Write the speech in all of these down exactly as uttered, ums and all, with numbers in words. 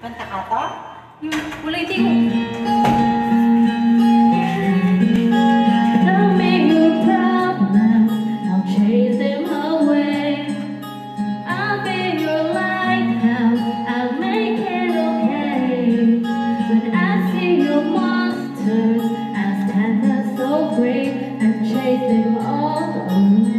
Kanta ka to? Hmm, ulitin mo. Tell me your problems, I'll chase them away. I'll be your lighthouse, I'll make it okay. When I see your monsters, I'll stand there so brave and chase them all away.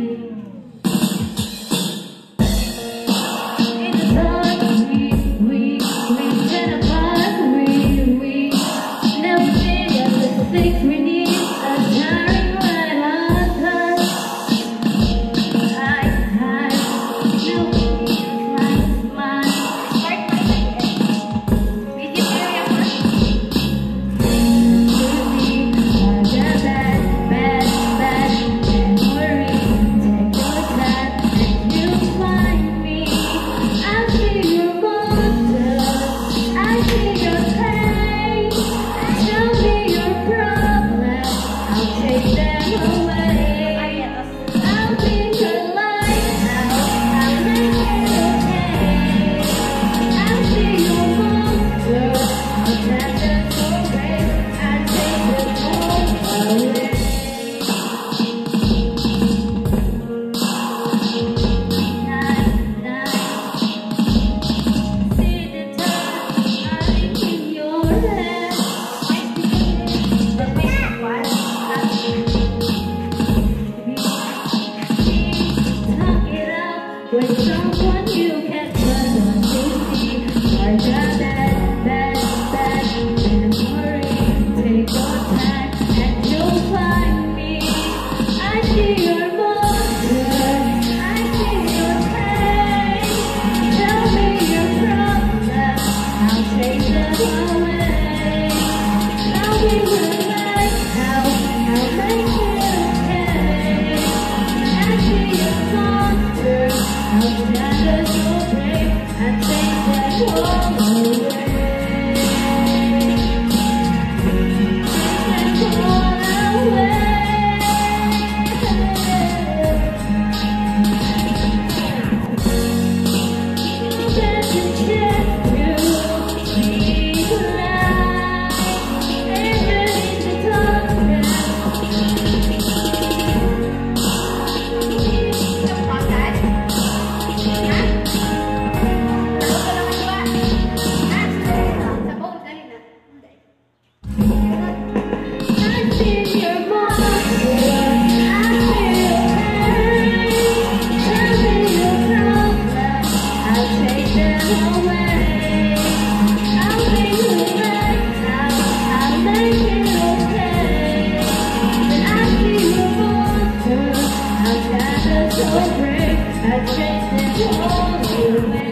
With someone you can trust on to see, are just that bad, bad, in a hurry, take your time and you'll find me. I see your monster, I see your pain. Tell me your problems, I'll take them away. I'll be your lighthouse, I'll make it okay. I see your monster, I'll stand so brave and take that all away. Take that all away. There's a chance to be alive, and in the darkness. So brave, I chased it all away.